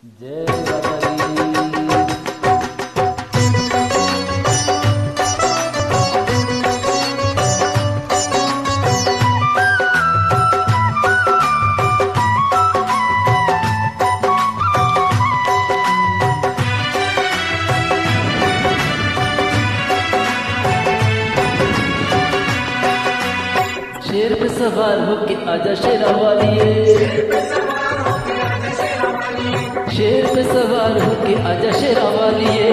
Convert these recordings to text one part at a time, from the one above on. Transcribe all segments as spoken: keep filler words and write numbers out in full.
जय बाबा दी। शेर पे सवार होके आजा शेरा वालिए, शेर पे सवार होके आजा शेरा वालिए,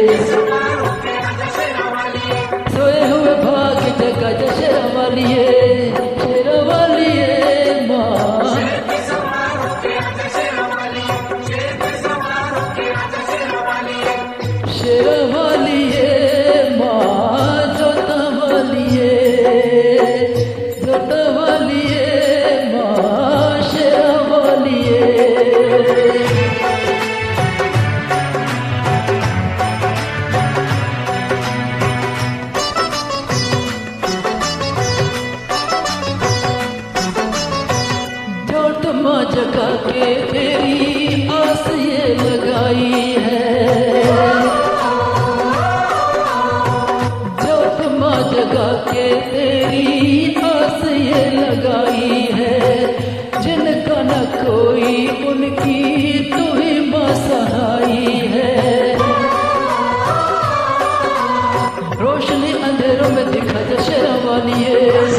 सोए हुए भाग जगा जा शेरा वालिए, शेरा वालिए माँ, शेरा वालिए माँ, जोता वालिए, जोता वालिए माँ, शेरा वालिए। जोत माँ जगा के तेरी आस ये लगाई है, जोत माँ जगा के तेरी आस ये लगाई है, जिनका न कोई उनकी तू ही माँ सहाई है। रोशनी अंधेरों में दिखा जा शेरा वालिए,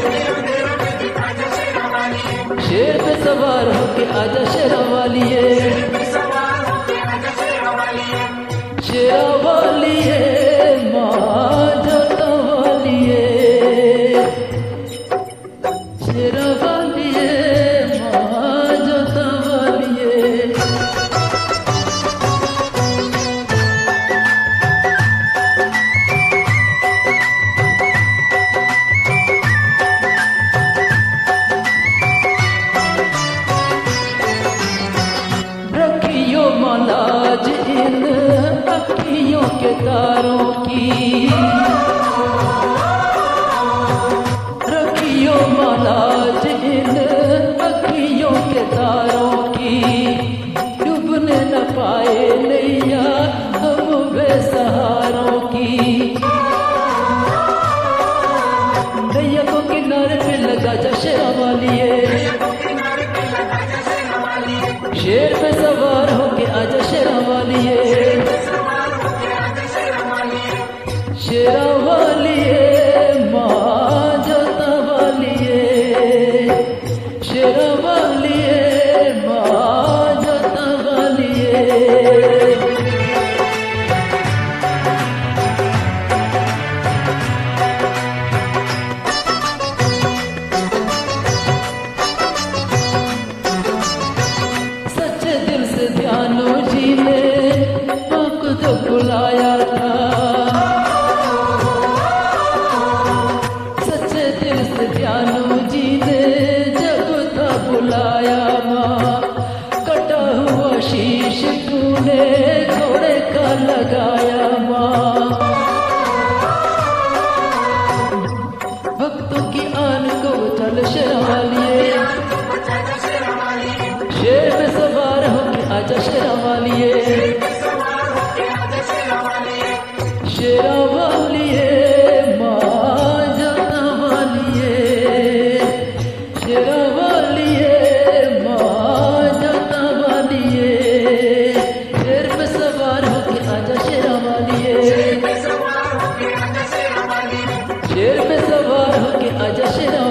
शेर पे सवार होके आजा शेरा वालिए, शेरा वालिए माँ, जोता वालिए, शेरा वालिए माँ, जोता वालिए। रखियो मलाज इन अखियों के तारों की, रखियो मलाज इन अखियों के तारों की, डूबने न पाए नैया हम बेसहारों की। नैया को किनारे पे लगा जा शेरा वालिए, शेर पे सवार होके आजा शेरा वालिए, शेरा वालिए माँ, जोता वालिए, शेरा वालिए माँ, जोता वालिए। सच्चे दिल से ध्यानो जी ने आपको जो बुलाया था, सच्चे दिल से ध्यानो जी ने जब था बुलाया माँ, कटा हुआ शीश तूने घोड़े का लगाया माँ। भक्तों की आन को चल शेरा वालिए, शेर पे सवार होके आजा शेरा वालिए, शेरा वालिए माँ, जोता वालिए, शेरा वालिए माँ, जोता वालिए। शेर पे सवार होके आजा शेरा वालिए, शेर पे सवार होके आजा शेरा